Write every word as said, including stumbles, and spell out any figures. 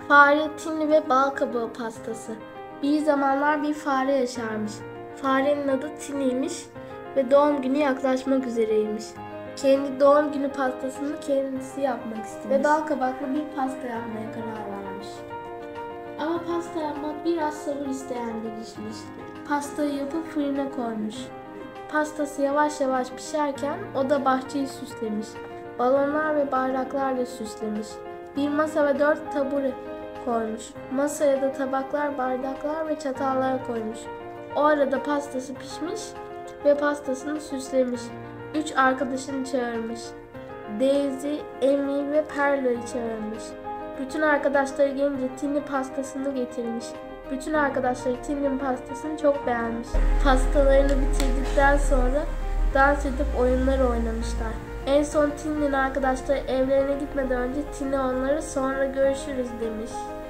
Fare, Tinli ve bal kabağı pastası. Bir zamanlar bir fare yaşarmış. Farenin adı Tinli'ymiş ve doğum günü yaklaşmak üzereymiş. Kendi doğum günü pastasını kendisi yapmak istemiş ve bal kabaklı bir pasta yapmaya karar vermiş. Ama pasta yapmak biraz sabır isteyen bir işmiş. Pastayı yapıp fırına koymuş. Pastası yavaş yavaş pişerken o da bahçeyi süslemiş. Balonlar ve bayraklarla süslemiş. Bir masa ve dört tabure koymuş. Masaya da tabaklar, bardaklar ve çatallar koymuş. O arada pastası pişmiş ve pastasını süslemiş. Üç arkadaşını çağırmış. Daisy, Amy ve Perla'yı çağırmış. Bütün arkadaşları gelince Tinli pastasını getirmiş. Bütün arkadaşları Tinli'nin pastasını çok beğenmiş. Pastalarını bitirdikten sonra dans edip oyunlar oynamışlar. En son Tinli'nin arkadaşları evlerine gitmeden önce Tinli onlara sonra görüşürüz demiş.